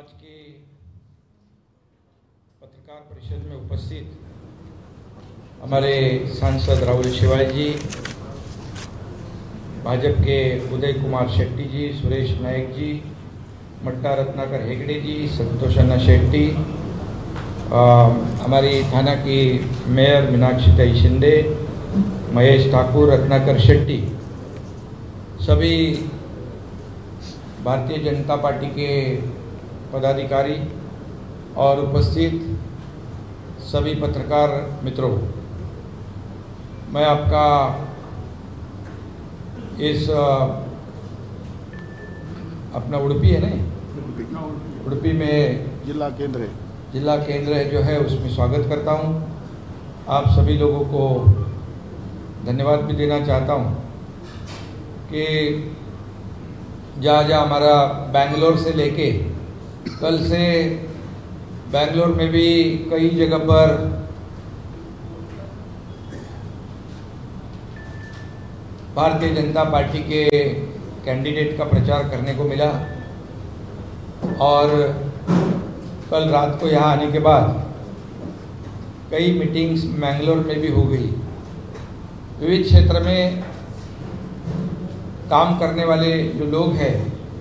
आज की पत्रकार परिषद में उपस्थित हमारे सांसद राहुल शिवाय जी, भाजपा के उदय कुमार शेट्टी जी, सुरेश नायक जी, मट्टा रत्नाकर हेगड़े जी, संतोषन्ना शेट्टी, हमारी थाना की मेयर मीनाक्षी शिंदे, महेश ठाकुर, रत्नाकर शेट्टी, सभी भारतीय जनता पार्टी के पदाधिकारी और उपस्थित सभी पत्रकार मित्रों, मैं आपका इस अपना उड़पी है ना, उड़पी में जिला केंद्र है जो है उसमें स्वागत करता हूं। आप सभी लोगों को धन्यवाद भी देना चाहता हूं कि जहाँ हमारा बेंगलोर से लेके कल से बेंगलोर में भी कई जगह पर भारतीय जनता पार्टी के कैंडिडेट का प्रचार करने को मिला और कल रात को यहाँ आने के बाद कई मीटिंग्स मैंगलोर में भी हो गई। विविध क्षेत्र में काम करने वाले जो लोग हैं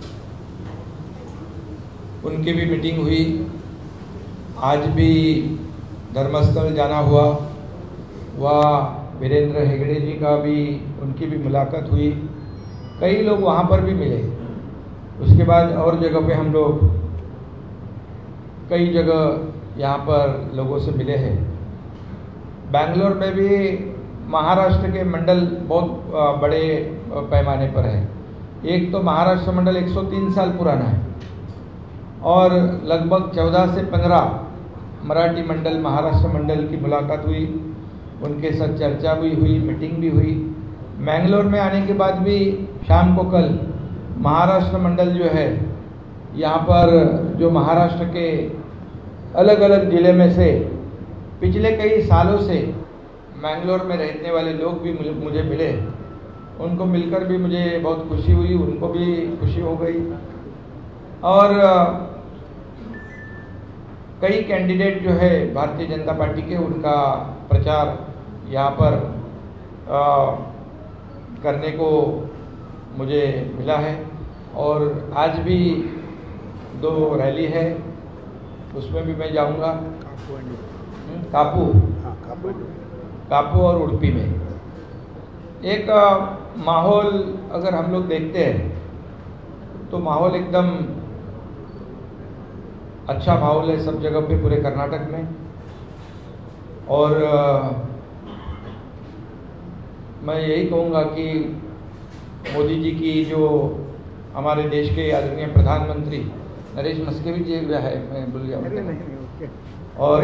उनकी भी मीटिंग हुई। आज भी धर्मस्थल जाना हुआ, वह वीरेंद्र हेगड़े जी का भी, उनकी भी मुलाकात हुई। कई लोग वहाँ पर भी मिले। उसके बाद और जगह पे हम लोग कई जगह यहाँ पर लोगों से मिले हैं। बेंगलोर में भी महाराष्ट्र के मंडल बहुत बड़े पैमाने पर है। एक तो महाराष्ट्र मंडल 103 साल पुराना है और लगभग 14 से 15 मराठी मंडल, महाराष्ट्र मंडल की मुलाकात हुई, उनके साथ चर्चा भी हुई, मीटिंग भी हुई। मैंगलोर में आने के बाद भी शाम को कल महाराष्ट्र मंडल जो है, यहाँ पर जो महाराष्ट्र के अलग अलग ज़िले में से पिछले कई सालों से मैंगलोर में रहने वाले लोग भी मुझे मिले। उनको मिलकर भी मुझे बहुत खुशी हुई, उनको भी खुशी हो गई। और कई कैंडिडेट जो है भारतीय जनता पार्टी के, उनका प्रचार यहाँ पर करने को मुझे मिला है। और आज भी 2 रैली है, उसमें भी मैं जाऊँगा। कापू और उड़पी में एक माहौल अगर हम लोग देखते हैं तो माहौल एकदम अच्छा माहौल है सब जगह पे, पूरे कर्नाटक में। और मैं यही कहूँगा कि मोदी जी की, जो हमारे देश के आदरणीय प्रधानमंत्री नरेश मस्केवी जी है, मैं भूल गया, और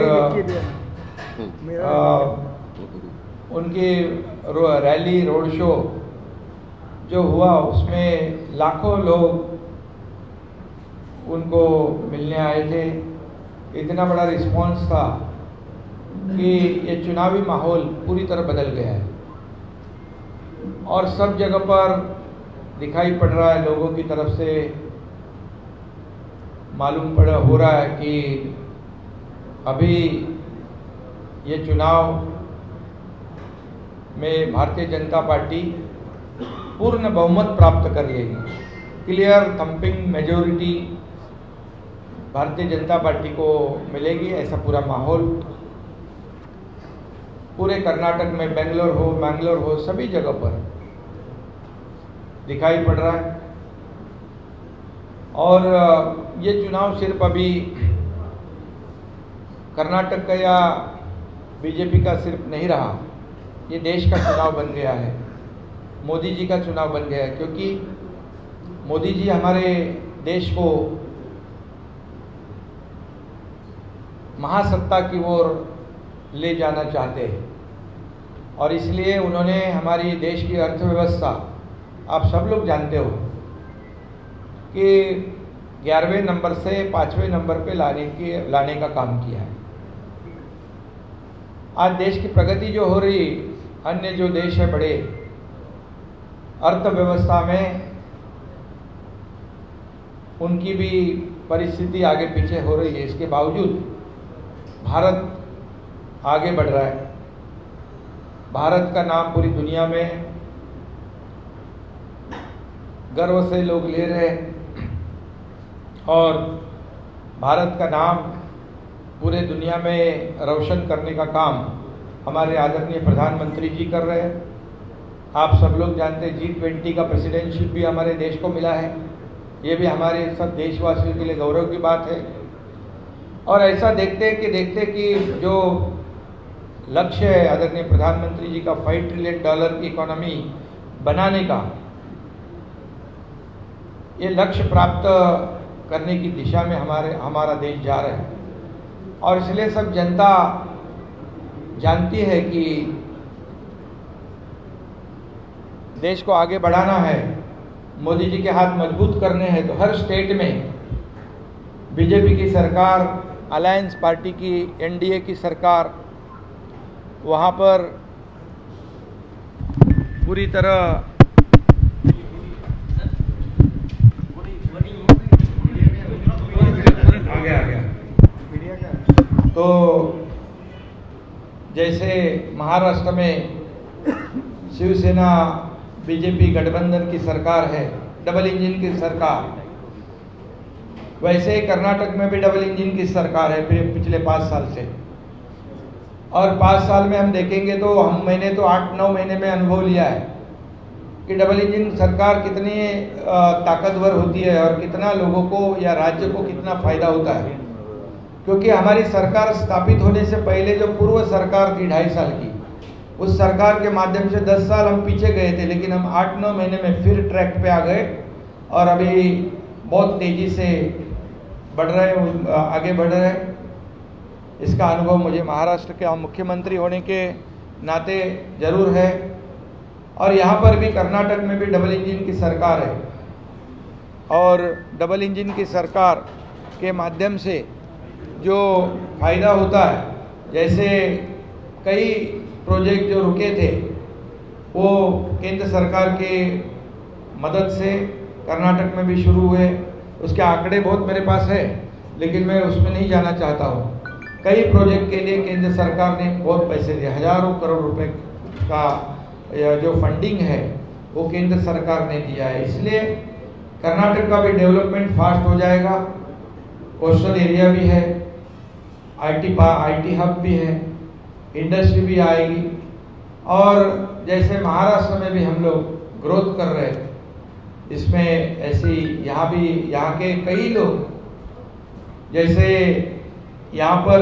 उनकी रैली, रोड शो जो हुआ उसमें लाखों लोग उनको मिलने आए थे। इतना बड़ा रिस्पांस था कि ये चुनावी माहौल पूरी तरह बदल गया है और सब जगह पर दिखाई पड़ रहा है, लोगों की तरफ से मालूम हो रहा है कि अभी ये चुनाव में भारतीय जनता पार्टी पूर्ण बहुमत प्राप्त कर लेगी। Clear thumping majority Bharatiya Janata party को मिलेगी, ऐसा पूरा माहौल पूरे कर्नाटक में, बेंगलोर हो, मैंगलोर हो, सभी जगह पर दिखाई पड़ रहा है। और ये चुनाव सिर्फ अभी कर्नाटक का या बीजेपी का सिर्फ नहीं रहा, ये देश का चुनाव बन गया है, मोदी जी का चुनाव बन गया है। क्योंकि मोदी जी हमारे देश को महासत्ता की ओर ले जाना चाहते हैं और इसलिए उन्होंने हमारी देश की अर्थव्यवस्था, आप सब लोग जानते हो कि 11वें नंबर से 5वें नंबर पे लाने का काम किया है। आज देश की प्रगति जो हो रही, अन्य जो देश है बड़े, अर्थव्यवस्था में उनकी भी परिस्थिति आगे पीछे हो रही है, इसके बावजूद भारत आगे बढ़ रहा है। भारत का नाम पूरी दुनिया में गर्व से लोग ले रहे हैं और भारत का नाम पूरे दुनिया में रोशन करने का काम हमारे आदरणीय प्रधानमंत्री जी कर रहे हैं। आप सब लोग जानते हैं G20 का प्रेसिडेंटशिप भी हमारे देश को मिला है। ये भी हमारे सब देशवासियों के लिए गौरव की बात है। और ऐसा देखते कि जो लक्ष्य है आदरणीय प्रधानमंत्री जी का $5 ट्रिलियन की इकोनॉमी बनाने का, ये लक्ष्य प्राप्त करने की दिशा में हमारा देश जा रहा है। और इसलिए सब जनता जानती है कि देश को आगे बढ़ाना है, मोदी जी के हाथ मजबूत करने हैं, तो हर स्टेट में बीजेपी की सरकार, अलायंस पार्टी की, एनडीए की सरकार वहाँ पर पूरी तरह आ गया। तो जैसे महाराष्ट्र में शिवसेना बीजेपी गठबंधन की सरकार है, डबल इंजन की सरकार, वैसे ही कर्नाटक में भी डबल इंजन की सरकार है पिछले 5 साल से। और 5 साल में हम देखेंगे तो मैंने तो 8-9 महीने में अनुभव लिया है कि डबल इंजन सरकार कितनी ताकतवर होती है और कितना लोगों को या राज्य को कितना फायदा होता है। क्योंकि हमारी सरकार स्थापित होने से पहले जो पूर्व सरकार थी 2.5 साल की, उस सरकार के माध्यम से 10 साल हम पीछे गए थे, लेकिन हम 8-9 महीने में फिर ट्रैक पे आ गए और अभी बहुत तेजी से आगे बढ़ रहे हैं। इसका अनुभव मुझे महाराष्ट्र के मुख्यमंत्री होने के नाते जरूर है। और यहाँ पर भी कर्नाटक में भी डबल इंजन की सरकार है और डबल इंजन की सरकार के माध्यम से जो फायदा होता है, जैसे कई प्रोजेक्ट जो रुके थे वो केंद्र सरकार के मदद से कर्नाटक में भी शुरू हुए। उसके आंकड़े बहुत मेरे पास है, लेकिन मैं उसमें नहीं जाना चाहता हूँ। कई प्रोजेक्ट के लिए केंद्र सरकार ने बहुत पैसे दिए, हजारों करोड़ रुपए का जो फंडिंग है वो केंद्र सरकार ने दिया है। इसलिए कर्नाटक का भी डेवलपमेंट फास्ट हो जाएगा। कोस्टल एरिया भी है, आईटी हब भी है, इंडस्ट्री भी आएगी। और जैसे महाराष्ट्र में भी हम लोग ग्रोथ कर रहे हैं, इसमें ऐसी यहाँ के कई लोग, जैसे यहाँ पर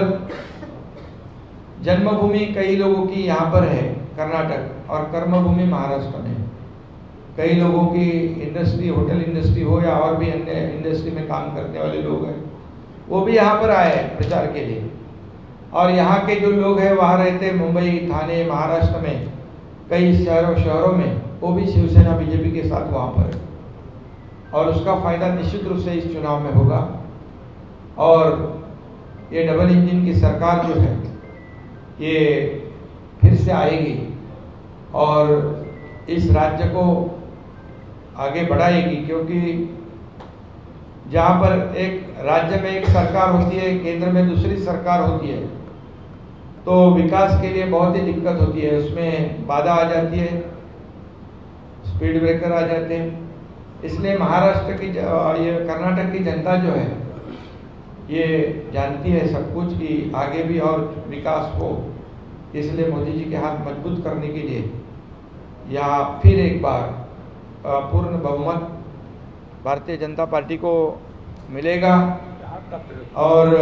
जन्मभूमि कई लोगों की यहाँ पर है कर्नाटक, और कर्मभूमि महाराष्ट्र में। कई लोगों की इंडस्ट्री, होटल इंडस्ट्री हो या और भी अन्य इंडस्ट्री में काम करने वाले लोग हैं, वो भी यहाँ पर आए हैं प्रचार के लिए। और यहाँ के जो लोग हैं वहाँ रहते हैं, मुंबई, थाने, महाराष्ट्र में कई शहरों में, वो भी शिवसेना बीजेपी के साथ वहाँ पर है। और उसका फायदा निश्चित रूप से इस चुनाव में होगा। और ये डबल इंजन की सरकार जो है ये फिर से आएगी और इस राज्य को आगे बढ़ाएगी। क्योंकि जहाँ पर एक राज्य में एक सरकार होती है, केंद्र में दूसरी सरकार होती है, तो विकास के लिए बहुत ही दिक्कत होती है, उसमें बाधा आ जाती है, स्पीड ब्रेकर आ जाते हैं। इसलिए महाराष्ट्र की और ये कर्नाटक की जनता जो है ये जानती है सब कुछ कि आगे भी और विकास हो। इसलिए मोदी जी के हाथ मजबूत करने के लिए या फिर एक बार पूर्ण बहुमत भारतीय जनता पार्टी को मिलेगा। और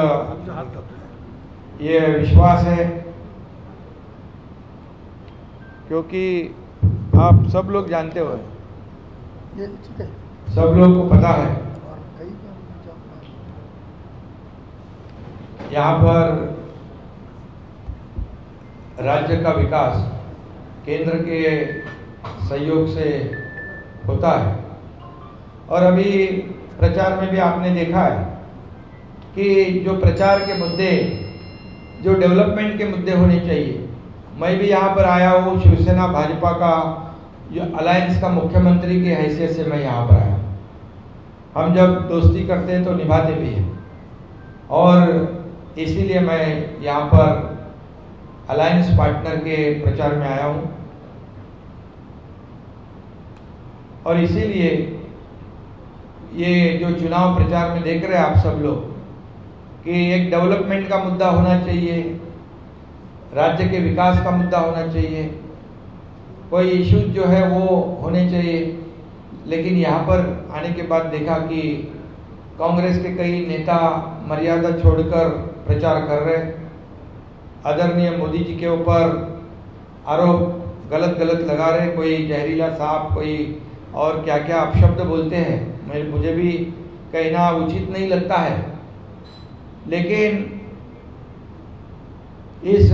ये विश्वास है क्योंकि आप सब लोग जानते हो, सब लोग को पता है यहाँ पर राज्य का विकास केंद्र के सहयोग से होता है। और अभी प्रचार में भी आपने देखा है कि जो प्रचार के मुद्दे, जो डेवलपमेंट के मुद्दे होने चाहिए, मैं भी यहाँ पर आया हूँ शिवसेना भाजपा का जो अलायंस का मुख्यमंत्री की हैसियत से मैं यहाँ पर आया। हम जब दोस्ती करते हैं तो निभाते भी हैं, और इसीलिए मैं यहाँ पर अलायंस पार्टनर के प्रचार में आया हूँ। और इसीलिए ये जो चुनाव प्रचार में देख रहे हैं आप सब लोग कि एक डेवलपमेंट का मुद्दा होना चाहिए, राज्य के विकास का मुद्दा होना चाहिए, कोई इश्यूज जो है वो होने चाहिए। लेकिन यहाँ पर आने के बाद देखा कि कांग्रेस के कई नेता मर्यादा छोड़कर प्रचार कर रहे, आदरणीय मोदी जी के ऊपर आरोप गलत गलत लगा रहे, कोई जहरीला सांप, कोई और क्या क्या अपशब्द बोलते हैं। मुझे भी कहना उचित नहीं लगता है, लेकिन इस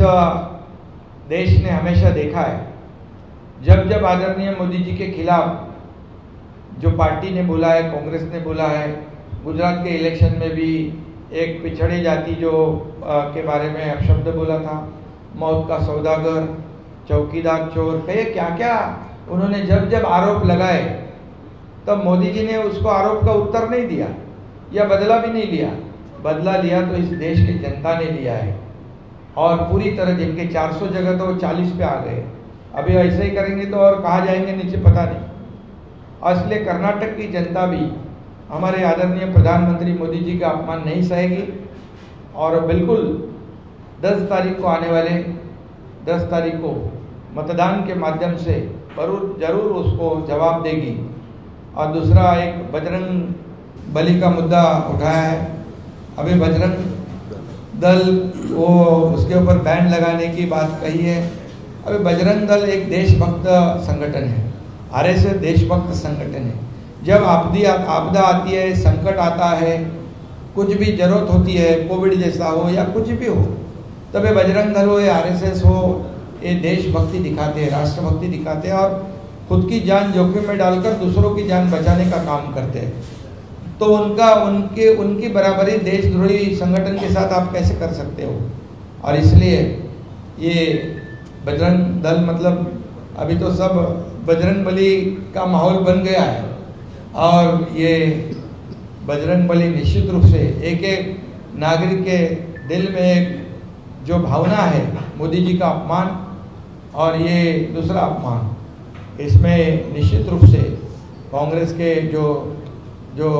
देश ने हमेशा देखा है जब जब आदरणीय मोदी जी के खिलाफ जो पार्टी ने बोला है, कांग्रेस ने बोला है, गुजरात के इलेक्शन में भी एक पिछड़े जाति जो के बारे में अपशब्द बोला था, मौत का सौदागर, चौकीदार चोर, कहे क्या क्या उन्होंने जब जब आरोप लगाए, तब मोदी जी ने उसको आरोप का उत्तर नहीं दिया या बदला भी नहीं लिया। बदला लिया तो इस देश की जनता ने लिया है, और पूरी तरह जिनके 400 जगह तो वो 40 पे आ गए। अभी ऐसे ही करेंगे तो और कहाँ जाएंगे नीचे पता नहीं। और इसलिए कर्नाटक की जनता भी हमारे आदरणीय प्रधानमंत्री मोदी जी का अपमान नहीं सहेगी, और बिल्कुल 10 तारीख को आने वाले 10 तारीख को मतदान के माध्यम से जरूर उसको जवाब देगी। और दूसरा एक बजरंग बली का मुद्दा उठाया है। अभी बजरंग दल वो उसके ऊपर बैन लगाने की बात कही है। अभी बजरंग दल एक देशभक्त संगठन है, आरएसएस देशभक्त संगठन है। जब आपदा आती है, संकट आता है, कुछ भी जरूरत होती है, कोविड जैसा हो या कुछ भी हो, तब ये बजरंग दल हो या आरएसएस हो, ये देशभक्ति दिखाते हैं, राष्ट्रभक्ति दिखाते हैं, और खुद की जान जोखिम में डालकर दूसरों की जान बचाने का काम करते हैं। तो उनकी बराबरी देशद्रोही संगठन के साथ आप कैसे कर सकते हो? और इसलिए ये बजरंग दल मतलब अभी तो सब बजरंग बली का माहौल बन गया है, और ये बजरंग बली निश्चित रूप से एक एक नागरिक के दिल में एक जो भावना है, मोदी जी का अपमान और ये दूसरा अपमान, इसमें निश्चित रूप से कांग्रेस के जो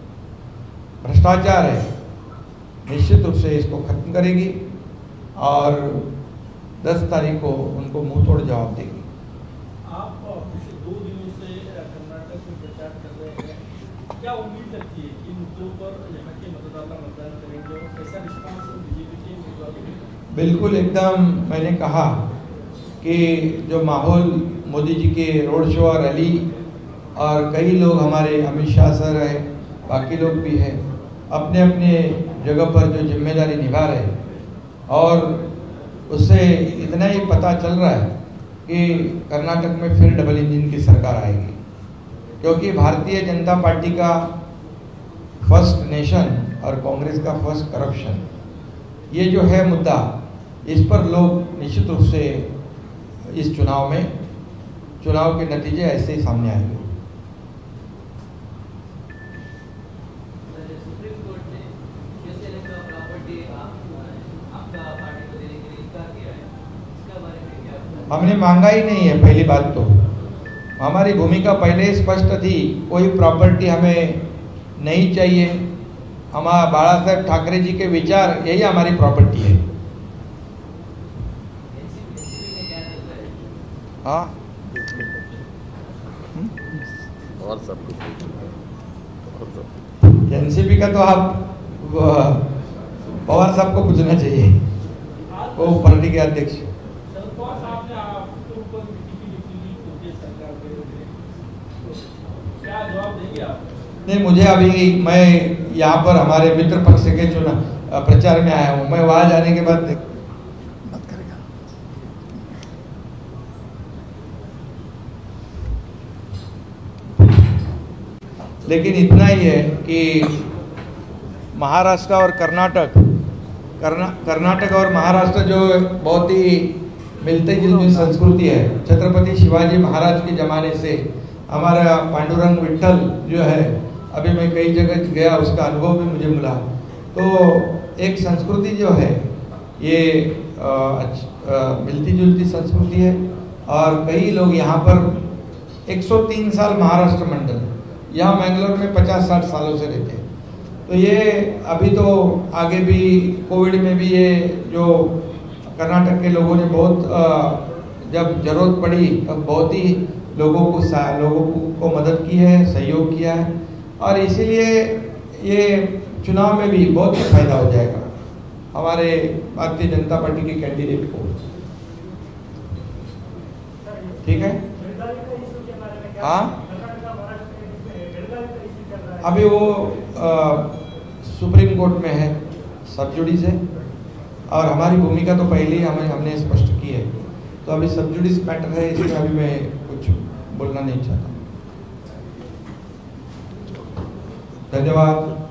भ्रष्टाचार है, निश्चित रूप से इसको खत्म करेगी और 10 तारीख को उनको मुंह तोड़ जवाब देगी। आप पिछले 2 दिनों से कर्नाटक में प्रचार कर रहे हैं, क्या उम्मीद लगती है कि मुद्दों पर यहाँ के मतदाता मतदान करेंगे और कैसा रिस्पांस बीजेपी के उम्मीदवारों को? बिल्कुल, एकदम मैंने कहा कि जो माहौल मोदी जी के रोड शो और रैली, और कई लोग हमारे अमित शाह सर है, बाकी लोग भी हैं, अपने अपने जगह पर जो जिम्मेदारी निभा रहे, और उससे इतना ही पता चल रहा है कि कर्नाटक में फिर डबल इंजन की सरकार आएगी, क्योंकि भारतीय जनता पार्टी का फर्स्ट नेशन और कांग्रेस का फर्स्ट करप्शन, ये जो है मुद्दा, इस पर लोग निश्चित रूप से इस चुनाव के नतीजे ऐसे ही सामने आएंगे। हमने मांगा ही नहीं है। पहली बात तो हमारी भूमिका पहले ही स्पष्ट थी, कोई प्रॉपर्टी हमें नहीं चाहिए। हमारा बाला साहेब ठाकरे जी के विचार, यही हमारी प्रॉपर्टी है। हाँ, और सब कुछ एनसीपी का तो आप पवार साहब को पूछना चाहिए, वो पार्टी के अध्यक्ष। नहीं, मुझे अभी मैं यहाँ पर हमारे मित्र पक्ष के चुनाव प्रचार में आया हूँ, मैं वहां जाने के बाद बात करेगा। लेकिन इतना ही है कि महाराष्ट्र और कर्नाटक और महाराष्ट्र जो बहुत ही मिलते जुलती संस्कृति है। छत्रपति शिवाजी महाराज के ज़माने से हमारा पांडुरंग विठल जो है, अभी मैं कई जगह गया, उसका अनुभव भी मुझे मिला। तो एक संस्कृति जो है ये मिलती जुलती संस्कृति है। और कई लोग यहाँ पर 103 साल महाराष्ट्र मंडल, यहाँ मैंगलोर में 50-60 सालों से रहते हैं। तो ये अभी तो आगे भी कोविड में भी ये जो कर्नाटक के लोगों ने बहुत जब जरूरत पड़ी तब बहुत ही लोगों को मदद की है, सहयोग किया है। और इसीलिए ये चुनाव में भी बहुत ही फायदा हो जाएगा हमारे भारतीय जनता पार्टी के कैंडिडेट को। ठीक है, हाँ अभी वो सुप्रीम कोर्ट में है, सब जुडिस है। और हमारी भूमिका तो पहले ही हमने स्पष्ट की है। तो अभी सब जुडिस मैटर है, इसमें अभी मैं कुछ बोलना नहीं चाहता। धन्यवाद,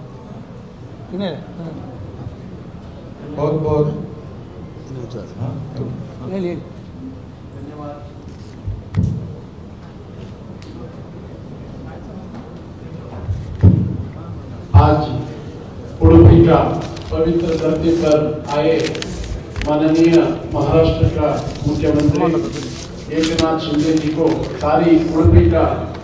बहुत बहुत आज उडुपी का पवित्र धरती पर आए माननीय महाराष्ट्र का मुख्यमंत्री एकनाथ शिंदे जी को सारी उडुपी का